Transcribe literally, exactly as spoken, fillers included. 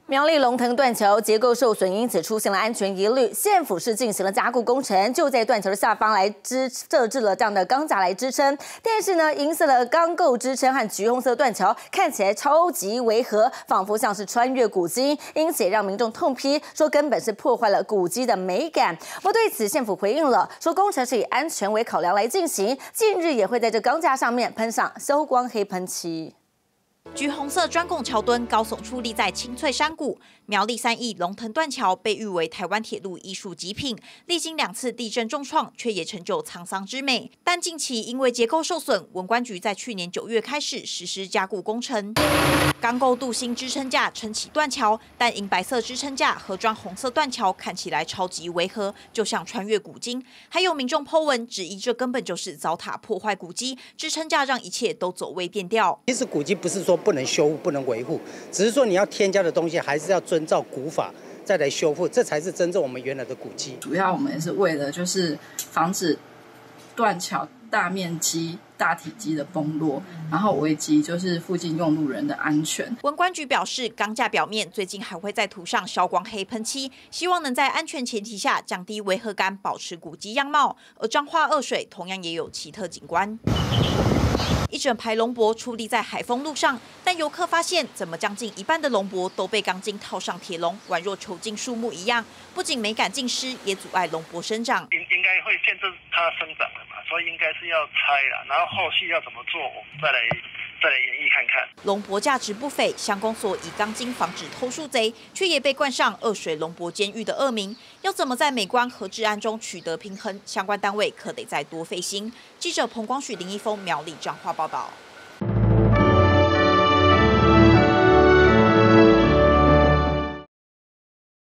苗栗龙腾断桥结构受损，因此出现了安全疑虑。县府是进行了加固工程，就在断桥的下方来支设置了这样的钢架来支撑。但是呢，银色的钢构支撑和橘红色断桥看起来超级违和，仿佛像是穿越古迹，因此也让民众痛批说根本是破坏了古迹的美感。不过对此，县府回应了，说工程是以安全为考量来进行，近日也会在这钢架上面喷上消光黑喷漆。 橘红色专拱桥墩高耸矗立在青翠山谷，苗栗三义龙腾断桥被誉为台湾铁路艺术极品，历经两次地震重创，却也成就沧桑之美。但近期因为结构受损，文管局在去年九月开始实施加固工程，钢构镀锌支撑架撑起断桥，但银白色支撑架和装红色断桥看起来超级违和，就像穿越古今。还有民众po文质疑，这根本就是糟蹋破坏古迹，支撑架让一切都走位变调。 其实古迹不是说 不能修复、不能维护，只是说你要添加的东西还是要遵照古法再来修复，这才是真正我们原来的古迹。 主要我们也是为了就是防止断桥大面积、大体积的崩落，然后危及就是附近用路人的安全。 文管局表示，钢架表面最近还会再涂上消光黑喷漆，希望能在安全前提下降低违和感，保持古迹样貌。而彰化二水同样也有奇特景观。 一整排龙柏矗立在海丰路上，但游客发现，怎么将近一半的龙柏都被钢筋套上铁笼，宛若囚禁树木一样，不仅美感尽失，也阻碍龙柏生长。 应应该会限制它生长的嘛，所以应该是要拆了，然后后续要怎么做，我们再来再来演绎看看。 龙柏价值不菲，乡公所以钢筋防止偷树贼，却也被冠上二水龙柏监狱的恶名。要怎么在美观和治安中取得平衡？相关单位可得再多费心。记者彭光许、林一峰苗栗彰化报道。